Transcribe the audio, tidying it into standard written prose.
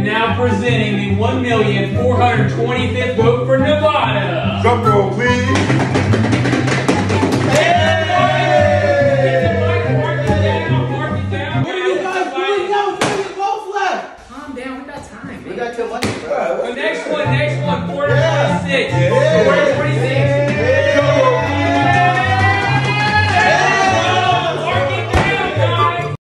now presenting the 1,425th vote for Nevada. Drum roll, please. Next one, quarter 26. Quarter 26.